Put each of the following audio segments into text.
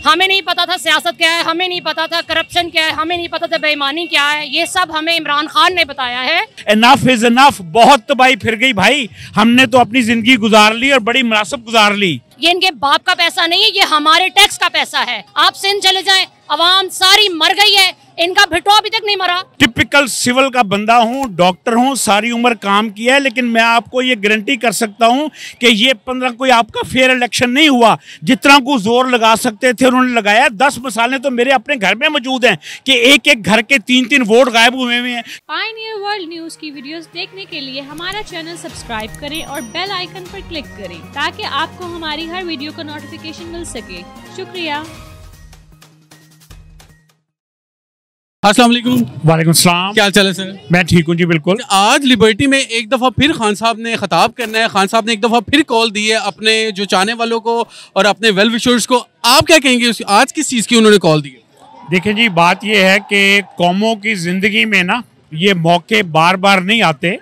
हमें नहीं पता था सियासत क्या है, हमें नहीं पता था करप्शन क्या है, हमें नहीं पता था बेईमानी क्या है। ये सब हमें इमरान खान ने बताया है। इनफ इज इनफ, बहुत तबाही फिर गई भाई। हमने तो अपनी जिंदगी गुजार ली और बड़ी मुनासिब गुजार ली। ये इनके बाप का पैसा नहीं है, ये हमारे टैक्स का पैसा है। आप सिंध चले जाएं, अवाम सारी मर गई है, इनका भिटो अभी तक नहीं मरा। टिपिकल सिविल का बंदा हूँ, डॉक्टर हूँ, सारी उम्र काम किया है, लेकिन मैं आपको ये गारंटी कर सकता हूँ कि ये 15 कोई आपका फेयर इलेक्शन नहीं हुआ। जितना को जोर लगा सकते थे उन्होंने लगाया। 10 मिसालें तो मेरे अपने घर में मौजूद हैं कि एक एक घर के 3-3 वोट गायब हुए हैं। पायनियर वर्ल्ड न्यूज की वीडियोस देखने के लिए हमारा चैनल सब्सक्राइब करें और बेल आइकन पर क्लिक करें ताकि आपको हमारी हर वीडियो का नोटिफिकेशन मिल सके। शुक्रिया। अस्सलाम वालेकुम। वालेकुम सलाम। क्या हाल चाल है सर? मैं ठीक हूँ जी, बिल्कुल। आज लिबर्टी में एक दफ़ा फिर खान साहब ने खिताब करना है। खान साहब ने एक दफ़ा फिर कॉल दी है अपने जो चाहने वालों को और अपने वेल विशर्स को। आप क्या कहेंगे आज किस चीज़ की उन्होंने कॉल दी है? देखिए जी, बात यह है कि कौमों की ज़िंदगी में ना ये मौके बार बार नहीं आते।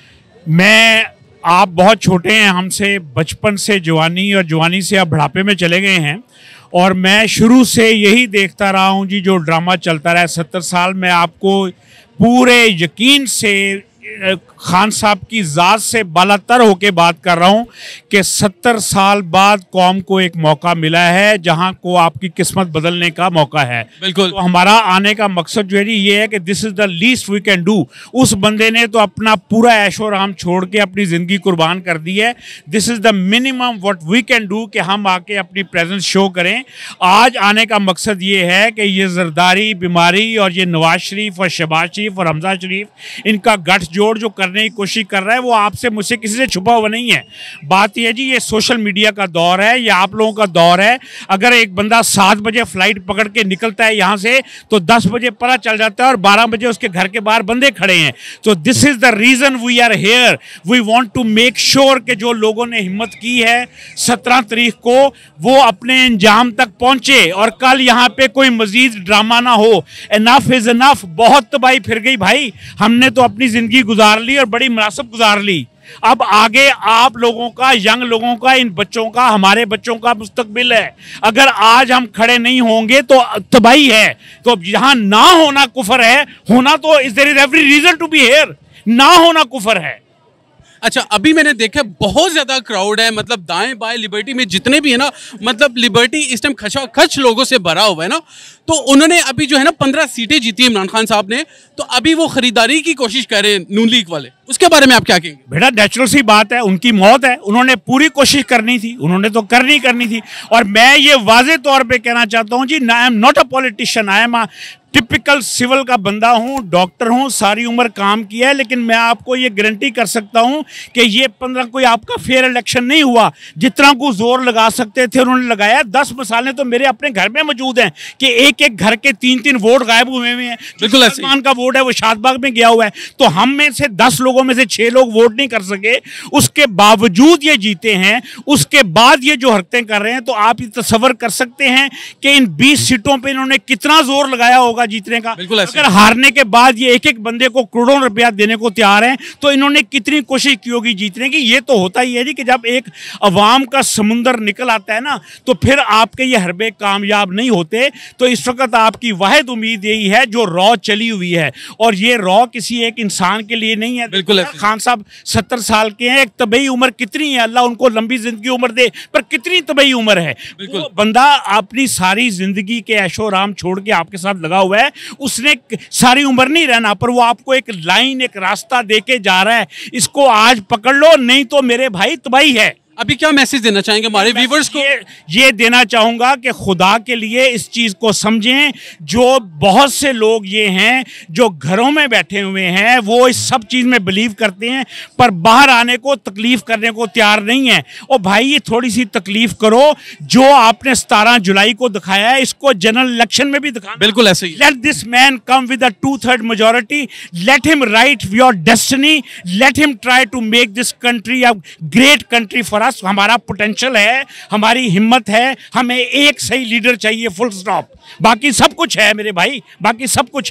आप बहुत छोटे हैं हमसे, बचपन से जवानी और जवानी से आप बुढ़ापे में चले गए हैं, और मैं शुरू से यही देखता रहा हूँ जी जो ड्रामा चलता रहा है 70 साल में। आपको पूरे यकीन से खान साहब की ज़ात से बालातर होके बात कर रहा हूँ कि 70 साल बाद कौम को एक मौका मिला है जहाँ को आपकी किस्मत बदलने का मौका है। बिल्कुल। तो हमारा आने का मकसद जो है ये है कि this is the least we can do. उस बंदे ने तो अपना पूरा ऐशो आराम छोड़ के अपनी ज़िंदगी कुर्बान कर दी है। This is the minimum what we can do कि हम आके अपनी प्रेजेंस शो करें। आज आने का मकसद ये है कि ये जरदारी बीमारी और ये नवाज शरीफ और शहबाज शरीफ और हमजा शरीफ इनका गठजोड़ जो करने की कोशिश कर रहा है वो आपसे मुझसे किसी से छुपा हुआ नहीं है। बात यह है जी, ये सोशल मीडिया का दौर है, ये आप लोगों का दौर है। अगर एक बंदा 7 बजे फ्लाइट पकड़ के निकलता है यहाँ से तो 10 बजे पता चल जाता है और 12 बजे उसके घर के बाहर बंदे खड़े हैं। तो this is the reason we are here. We want to make sure कि जो लोगों ने हिम्मत की है 17 तारीख को वो अपने अंजाम तक पहुंचे और कल यहाँ पे कोई मजीद ड्रामा ना हो। इनफ इज इनफ, बहुत तबाही फिर गई भाई। हमने तो अपनी जिंदगी गुजार ली और बड़ी मुनासिब गुजार ली। अब आगे आप लोगों का, यंग लोगों का, इन बच्चों का, हमारे बच्चों का मुस्तकबिल है। अगर आज हम खड़े नहीं होंगे तो तबाही है। तो जहां ना होना कुफर है, होना तो is there is every reason to be here. ना होना कुफर है। अच्छा, अभी मैंने देखा बहुत ज़्यादा क्राउड है, मतलब दाएं बाएं लिबर्टी में जितने भी है ना, मतलब लिबर्टी इस टाइम खचाखच लोगों से भरा हुआ है ना। तो उन्होंने अभी जो है ना 15 सीटें जीती है इमरान खान साहब ने, तो अभी वो खरीदारी की कोशिश कर रहे हैं नून लीग वाले। उसके बारे में आप क्या कहेंगे? बेटा नेचुरल सी बात है, उनकी मौत है, उन्होंने पूरी कोशिश करनी थी, उन्होंने तो करनी थी। और मैं ये वाजे तौर पे कहना चाहता हूँ जी, I am not a politician, I am typical civil का बंदा हूँ, डॉक्टर हूँ, सारी उम्र काम किया है, लेकिन मैं आपको ये गारंटी कर सकता हूँ कि ये 15 कोई आपका फेयर इलेक्शन नहीं हुआ। जितना को जोर लगा सकते थे उन्होंने लगाया। 10 मिसालें तो मेरे अपने घर में मौजूद हैं कि एक एक घर के 3-3 वोट गायब हुए हैं। बिल्कुल, सलमान का वोट है वो शादबाग में गया हुआ है। तो हम में से 10 लोगों में से 6 लोग वोट नहीं कर सके, उसके बावजूद ये जीते हैं। उसके बाद ये जो हरकतें कर रहे हैं, तो आप ये तसव्वुर कर सकते हैं कि इन 20 सीटों पर इन्होंने कितना जोर लगाया होगा जीतने का। अगर हारने के बाद ये एक एक बंदे को करोड़ों रुपया देने को तैयार हैं तो इन्होंने कितनी कोशिश की होगी जीतने की। ये तो होता ही है जी कि जब एक अवाम का समुंदर निकल आता है ना, तो फिर आपके ये हरबे कामयाब नहीं होते। तो इस वक्त आपकी वाहिद उम्मीद यही है जो रॉ चली हुई है, और ये रॉ किसी एक इंसान के लिए नहीं है। बिल्कुल। खान साहब 70 साल के हैं। एक तबई उम्र कितनी है, अल्लाह उनको लंबी जिंदगी उम्र दे, पर कितनी तबई उम्र है। वो बंदा अपनी सारी जिंदगी के ऐशो आराम छोड़ के आपके साथ लगा हुआ है। उसने सारी उम्र नहीं रहना, पर वो आपको एक लाइन, एक रास्ता देके जा रहा है। इसको आज पकड़ लो, नहीं तो मेरे भाई तबाही है। अभी क्या मैसेज देना चाहेंगे हमारे व्यूअर्स को? ये देना चाहूँगा कि खुदा के लिए इस चीज़ को समझें। जो बहुत से लोग ये हैं जो घरों में बैठे हुए हैं, वो इस सब चीज़ में बिलीव करते हैं, पर बाहर आने को, तकलीफ़ करने को तैयार नहीं है। और भाई ये थोड़ी सी तकलीफ़ करो। जो आपने 17 जुलाई को दिखाया है, इसको जनरल इलेक्शन में भी दिखाना। बिल्कुल ऐसे ही। Let this man come with a 2/3 majority, let him write your destiny, let him try to make this country a great country for. हमारा पोटेंशियल है, हमारी हिम्मत है, हमें एक सही लीडर चाहिए, फुल स्टॉप। बाकी सब कुछ है मेरे भाई, बाकी सब कुछ है।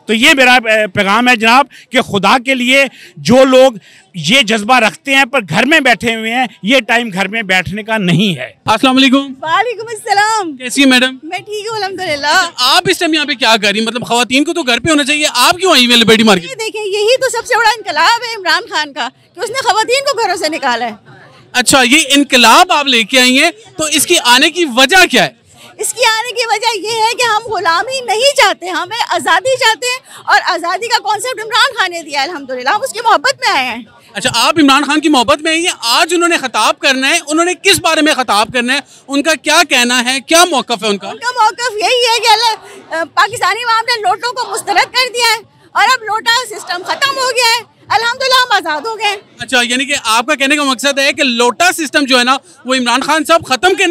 तो ये मेरा पैगाम है जनाब कि खुदा के लिए जो लोग ये जज्बा रखते हैं पर घर में बैठे हुए हैं, ये टाइम घर में बैठने का नहीं है। अस्सलाम वालेकुम। वालेकुम अस्सलाम। कैसी है मैडम? मैं ठीक हूँ अल्हम्दुलिल्लाह। आप इस टाइम यहाँ पे क्या कर रही हैं? मतलब खवातीन को तो घर पे होना चाहिए, आप क्यों आई हुई हैं लिबर्टी मार्केट? ये देखिए, यही तो सबसे बड़ा इनकलाब है इमरान खान का कि उसने खवातीन को घरों से निकाला है। अच्छा, ये इनकलाब आप लेके आई हैं, तो इसकी आने की वजह क्या है? इसकी आने की वजह ये है कि हम गुलामी नहीं चाहते, हमें आज़ादी चाहते हैं, और आज़ादी का कॉन्सेप्ट इमरान खान ने दिया है अल्हम्दुलिल्लाह। हम उसकी मोहब्बत में आए हैं। अच्छा, आप इमरान खान की मोहब्बत में आई हैं। आज उन्होंने खिताब करना है, उन्होंने किस बारे में खिताब करना है, उनका क्या कहना है, क्या मौक़िफ़ है उनका? उनका मौक़िफ़ यही है कि पाकिस्तानी अवाम ने लोटों को मुस्तरद कर दिया है और अब लोटा सिस्टम ख़त्म हो गया है, अल्हम्दुलिल्लाह हम आज़ाद हो गए। अच्छा, यानी कि आपका कहने का मकसद है कि लोटा सिस्टम जो है ना, वो इमरान खान साहब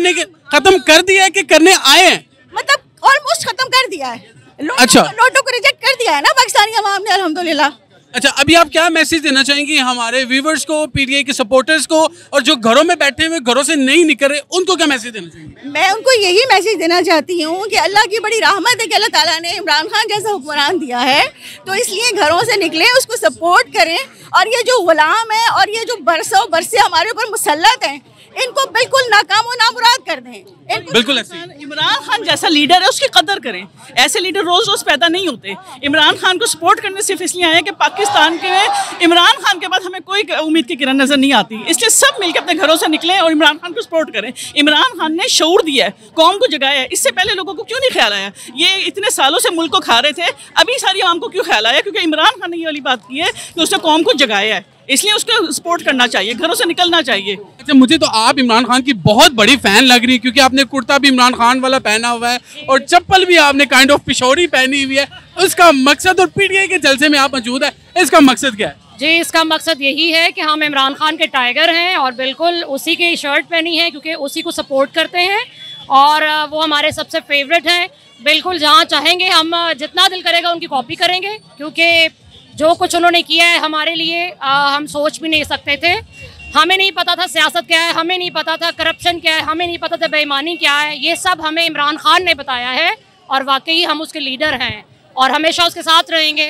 खत्म कर दिया है कि करने आए हैं? मतलब ऑलमोस्ट खत्म कर दिया है। अच्छा, लोटों को रिजेक्ट कर दिया है ना पाकिस्तानी अवाम ने अल्हम्दुलिल्लाह। अच्छा, अभी आप क्या मैसेज देना चाहेंगी हमारे व्यूवर्स को, पीटीआई के सपोर्टर्स को, और जो घरों में बैठे हुए घरों से नहीं निकल रहे, उनको क्या मैसेज देना चाहेंगी? मैं उनको यही मैसेज देना चाहती हूँ कि अल्लाह की बड़ी रहमत है कि अल्लाह ताला ने इमरान खान जैसा हुक्मरान दिया है, तो इसलिए घरों से निकलें, उसको सपोर्ट करें, और ये जो गुलाम है और ये जो बरसों बरसे हमारे ऊपर मुसल्लत हैं, इनको बिल्कुल नाकाम और नामुराद कर दें। बिल्कुल ऐसे इमरान खान जैसा लीडर है, उसकी कदर करें। ऐसे लीडर रोज रोज पैदा नहीं होते। इमरान खान को सपोर्ट करने सिर्फ इसलिए आए कि पाकिस्तान के इमरान खान के बाद हमें कोई उम्मीद की किरण नजर नहीं आती, इसलिए सब मिलकर अपने घरों से निकलें और इमरान खान को सपोर्ट करें। इमरान खान ने शऊर दिया है, कौम को जगाया है। इससे पहले लोगों को क्यों नहीं ख्याल आया? ये इतने सालों से मुल्क को खा रहे थे, अभी सारी आवाम को क्यों ख्याल आया? क्योंकि इमरान खान ने ये वाली बात की है कि उसने कौम को जगाया है, इसलिए उसको सपोर्ट करना चाहिए, घरों से निकलना चाहिए। अच्छा, मुझे तो आप इमरान खान की बहुत बड़ी फैन लग रही है, क्योंकि आपने कुर्ता भी इमरान खान वाला पहना हुआ है और चप्पल भी आपने काइंड ऑफ पिशोरी पहनी हुई है। उसका मकसद, और पीटीआई के जलसे में आप मौजूद है, इसका मकसद क्या है? जी, इसका मकसद यही है कि हम इमरान खान के टाइगर हैं और बिल्कुल उसी की शर्ट पहनी है, क्योंकि उसी को सपोर्ट करते हैं और वो हमारे सबसे फेवरेट हैं। बिल्कुल जहाँ चाहेंगे हम जितना दिल करेगा उनकी कॉपी करेंगे, क्योंकि जो कुछ उन्होंने किया है हमारे लिए हम सोच भी नहीं सकते थे। हमें नहीं पता था सियासत क्या है, हमें नहीं पता था करप्शन क्या है, हमें नहीं पता था बेईमानी क्या है। ये सब हमें इमरान खान ने बताया है और वाकई हम उसके लीडर हैं और हमेशा उसके साथ रहेंगे।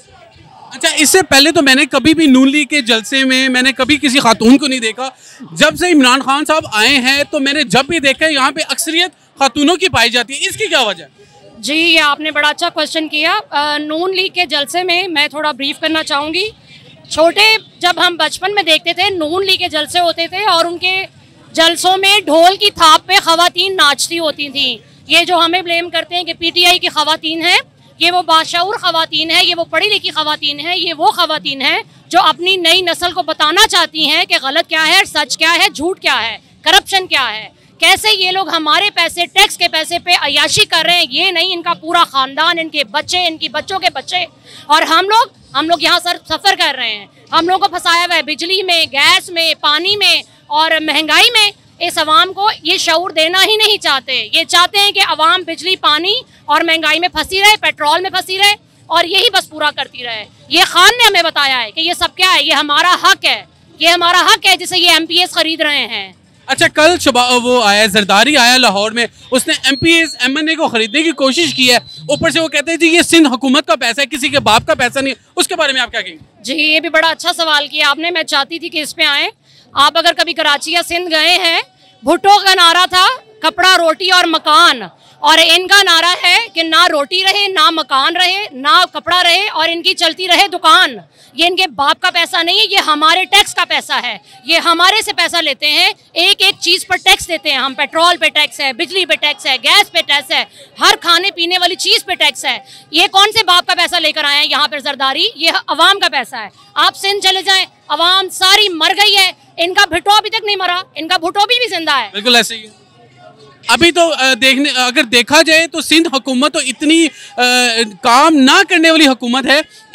अच्छा, इससे पहले तो मैंने कभी भी नून लीग के जलसे में मैंने कभी किसी खातून को नहीं देखा। जब से इमरान खान साहब आए हैं तो मैंने जब भी देखा है यहाँ पे अक्सरियत खातूनों की पाई जाती है, इसकी क्या वजह है? जी, ये आपने बड़ा अच्छा क्वेश्चन किया। नून लीग के जलसे में मैं थोड़ा ब्रीफ करना चाहूँगी। छोटे जब हम बचपन में देखते थे नून लीग के जलसे होते थे और उनके जलसों में ढोल की थाप पे खवातीन नाचती होती थी। ये जो हमें ब्लेम करते हैं कि पीटीआई की खवातीन है, ये वो बाशऊर खवातीन है, ये वो पढ़ी लिखी खवातीन है, ये वो खवातीन है जो अपनी नई नस्ल को बताना चाहती हैं कि गलत क्या है, सच क्या है, झूठ क्या है, करप्शन क्या है। कैसे ये लोग हमारे पैसे, टैक्स के पैसे पे अयाशी कर रहे हैं, ये नहीं, इनका पूरा ख़ानदान, इनके बच्चे, इनकी बच्चों के बच्चे, और हम लोग यहाँ सफ़र कर रहे हैं। हम लोग को फंसाया हुआ है बिजली में, गैस में, पानी में और महंगाई में। इस अवाम को ये शऊर देना ही नहीं चाहते। ये चाहते हैं कि अवाम बिजली, पानी और महंगाई में फंसी रहे, पेट्रोल में फंसी रहे और यही बस पूरा करती रहे। ये खान ने हमें बताया है कि ये सब क्या है, ये हमारा हक है, ये हमारा हक है जिसे ये MPS खरीद रहे हैं। अच्छा, कल वो आया, जरदारी आया लाहौर में, उसने MPS MNA को खरीदने की कोशिश की है। ऊपर से वो कहते हैं जी ये सिंध हुकूमत का पैसा है, किसी के बाप का पैसा नहीं। उसके बारे में आप क्या कहेंगे? जी, ये भी बड़ा अच्छा सवाल किया आपने। मैं चाहती थी कि इस पे आए। आप अगर कभी कराची या सिंध गए हैं, भुट्टो का नारा था कपड़ा, रोटी और मकान, और इनका नारा है कि ना रोटी रहे, ना मकान रहे, ना कपड़ा रहे और इनकी चलती रहे दुकान। ये इनके बाप का पैसा नहीं है, ये हमारे टैक्स का पैसा है। ये हमारे से पैसा लेते हैं, एक एक चीज़ पर टैक्स देते हैं हम। पेट्रोल पे टैक्स है, बिजली पे टैक्स है, गैस पे टैक्स है, हर खाने पीने वाली चीज़ पे टैक्स है। ये कौन से बाप का पैसा लेकर आए हैं यहाँ पर जरदारी? ये अवाम का पैसा है। आप सिंध चले जाएं, अवाम सारी मर गई है, इनका भुट्टो अभी तक नहीं मरा, इनका भुट्टो भी जिंदा है। बिल्कुल ऐसे ही है। अभी तो अगर देखा जाए तो सिंध हुकूमत तो इतनी काम ना करने वाली हुकूमत है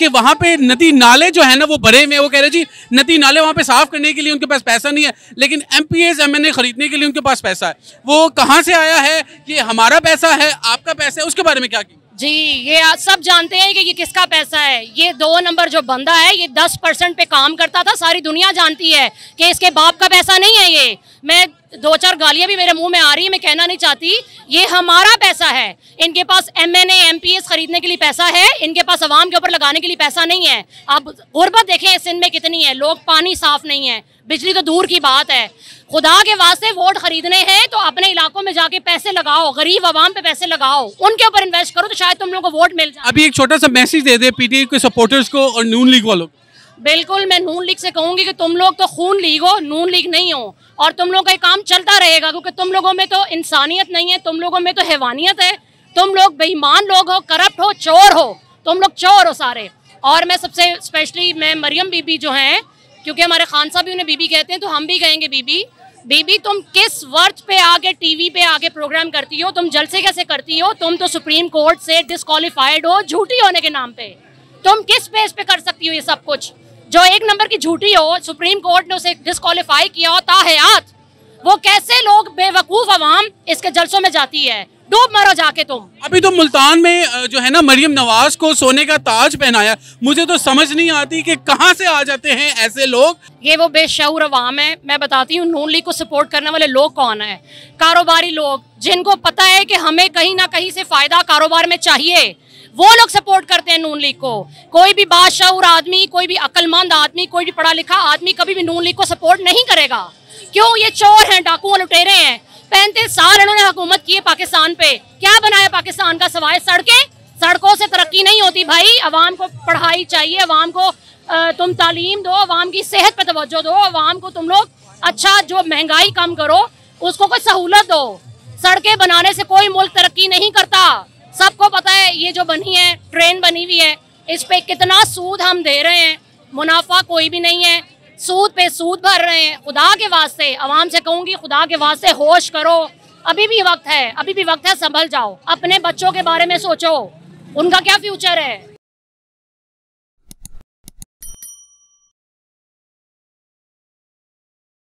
कि वहाँ पे नदी नाले जो है ना वो भरे हुए हैं। वो कह रहे जी नदी नाले वहाँ पे साफ करने के लिए उनके पास पैसा नहीं है, लेकिन MPs MNA खरीदने के लिए उनके पास पैसा है। वो कहाँ से आया है? ये हमारा पैसा है, आपका पैसा है, उसके बारे में क्या की? जी, ये आज सब जानते हैं कि ये किसका पैसा है। ये 2 नंबर जो बंदा है ये 10% पे काम करता था, सारी दुनिया जानती है कि इसके बाप का पैसा नहीं है ये। मैं 2-4 गालियाँ भी मेरे मुंह में आ रही है, मैं कहना नहीं चाहती, ये हमारा पैसा है। इनके पास MNA MPs खरीदने के लिए पैसा है, इनके पास अवाम के ऊपर लगाने के लिए पैसा नहीं है। अब गुर्बत देखें सिंध में कितनी है, लोग पानी साफ नहीं है, बिजली तो दूर की बात है। खुदा के वास्ते वोट खरीदने हैं तो अपने इलाकों में जाके पैसे लगाओ, गरीब आवाम पे पैसे लगाओ, उनके ऊपर इन्वेस्ट करो तो शायद तुम लोगों को वोट मिल जाए। अभी एक छोटा सा मैसेज दे दे PTI के सपोर्टर्स को और नून लीग वालों को। बिल्कुल, मैं नून लीग से कहूंगी कि तुम लोग तो खून लीग हो, नून लीग नहीं हो, और तुम लोग का ये काम चलता रहेगा क्योंकि तुम लोगों में तो इंसानियत नहीं है, तुम लोगों में तो हैवानियत है, तुम लोग बेईमान लोग हो, करप्ट हो, चोर हो, तुम लोग चोर हो सारे। और मैं सबसे स्पेशली मैं मरियम बीबी जो हैं, क्योंकि हमारे खान साहब भी उन्हें बीबी कहते हैं तो हम भी कहेंगे बीबी। बीबी, तुम किस वर्थ पे आगे टीवी पे आगे प्रोग्राम करती हो? तुम जलसे कैसे करती हो? तुम तो सुप्रीम कोर्ट से डिस्क्वालीफाइड हो झूठी होने के नाम पे। तुम किस बेस पे कर सकती हो ये सब कुछ? जो 1 नंबर की झूठी हो, सुप्रीम कोर्ट ने उसे डिस्क्वालीफाई किया हो ताहयात, वो कैसे लोग बेवकूफ अवाम इसके जलसों में जाती है? डूब मरो जाके तुम। अभी तो मुल्तान में जो है ना मरियम नवाज को सोने का ताज पहनाया, मुझे तो समझ नहीं आती कि कहाँ से आ जाते हैं ऐसे लोग। ये वो बेशऊर अवाम है। मैं बताती हूँ नून लीग को सपोर्ट करने वाले लोग कौन है। कारोबारी लोग, जिनको पता है कि हमें कहीं ना कहीं से फायदा कारोबार में चाहिए, वो लोग सपोर्ट करते हैं नून लीग को। कोई भी बाशऊर आदमी, कोई भी अक्लमंद आदमी, कोई भी पढ़ा लिखा आदमी कभी भी नून लीग को सपोर्ट नहीं करेगा। क्यों? ये चोर हैं, डाकू लुटेरे हैं। 35 साल इन्होंने हुकूमत की है पाकिस्तान पे। क्या बनाया पाकिस्तान का सवाए सड़कें? सड़कों से तरक्की नहीं होती भाई। अवाम को पढ़ाई चाहिए, अवाम को तुम तालीम दो, अवाम की सेहत पे तवज्जो दो, अवाम को तुम लोग अच्छा जो महंगाई कम करो उसको कोई सहूलत दो। सड़कें बनाने से कोई मुल्क तरक्की नहीं करता, सबको पता है। ये जो बनी है ट्रेन बनी हुई है, इस पे कितना सूद हम दे रहे हैं, मुनाफा कोई भी नहीं है, सूद पे सूद भर रहे हैं। खुदा के वास्ते अवाम से कहूँगी, खुदा के वास्ते होश करो, अभी भी वक्त है, अभी भी वक्त है, संभल जाओ। अपने बच्चों के बारे में सोचो, उनका क्या फ्यूचर है।